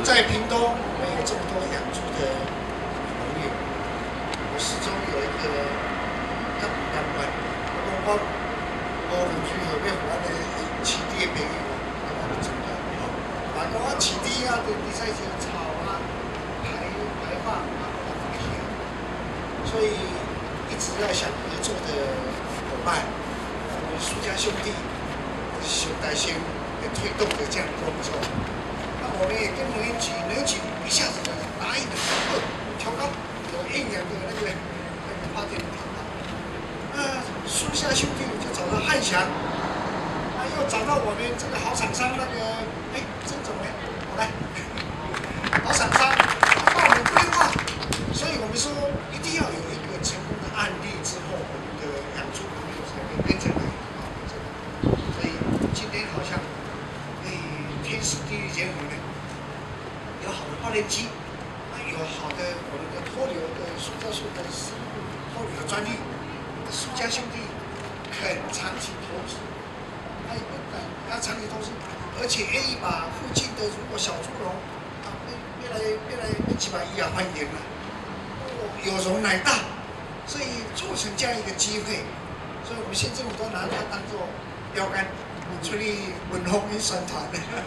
在屏东没有这么多养猪的农业，我始终有一个感官，我居后面我的饲猪的朋友，我们真的好，反正我饲猪啊，对比赛就草啊、排放啊，所以一直要想合作的伙伴，我们苏家兄弟、熊大先来推动的这样的工作。 我们也跟农业局一下子答应了，调高有厌氧的那个发电频道。苏家兄弟就找到汉翔，又找到我们这个好厂商那个曾总呢，来，好厂商帮我们规划，所以我们说一定要有一个成功的案例之后，我们的养猪朋友才会跟着来所以今天好像天时地利人和呢。 有好的发电机，有好的我们的脱硫的塑胶树的生物脱硫的专利，苏家兄弟肯长期投资，要长期投资，而且愿意把附近的如果小猪笼越来几百亿啊欢迎了，有容乃大，所以做成这样一个机会，所以我们县政府都拿它当做标杆，出力文红跟宣传。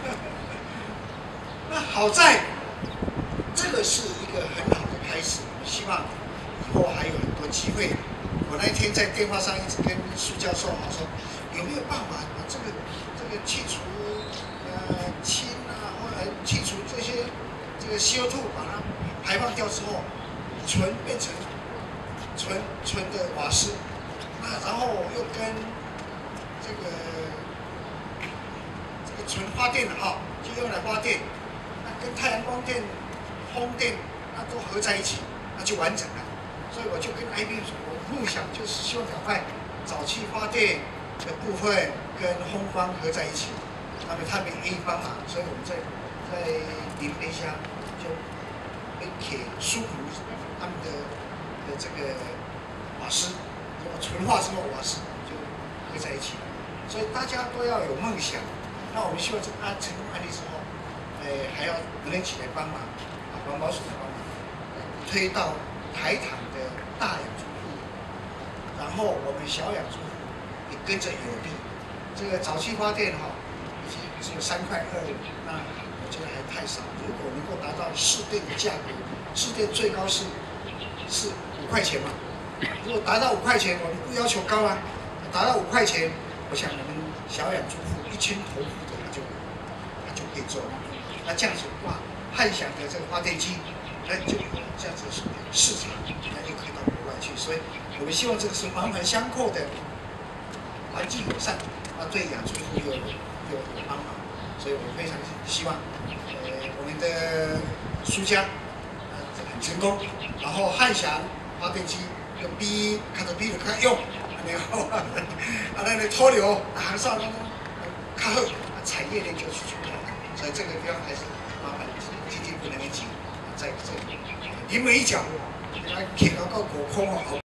那好在，这个是一个很好的开始。希望以后还有很多机会。我那天在电话上一直跟苏教授说，有没有办法把这个去除氢啊，或者去除这些CO2，把它排放掉之后，变成纯的瓦斯，然后又跟这个纯发电的就用来发电。 跟太阳光电、风电那都合在一起，那就完整了。所以我就跟 IBM 说，我梦想就是希望赶快早期发电的部分跟风光合在一起，他们愿意帮忙，所以我们在林北乡就给疏胡他们的这个瓦斯，如果纯化之后瓦斯就合在一起，所以大家都要有梦想。那我们希望这个成功案例之后。 还要农业局来帮忙，环保署来帮忙，推到台糖的大养猪户，然后我们小养猪户也跟着有利。这个早期发电已经只有3.25块，那我觉得还太少。如果能够达到市电的价格，市电最高是5块钱嘛。如果达到5块钱，我们不要求高啊，达到5块钱，我想我们小养猪户1000头户的他就可以做。 那这样子哇，汉翔的这个发电机，就有这样子的市场，那就可以到国外去。所以我们希望这个是环环相扣的，环境友善，对养猪户有帮忙。所以我非常希望，我们的苏家很成功，然后汉翔发电机用看着比较用，然后那个脱硫行上较好，产业链就去出来。 所以这个地方还是麻烦经济部能够在这临门一脚，给它铁到5块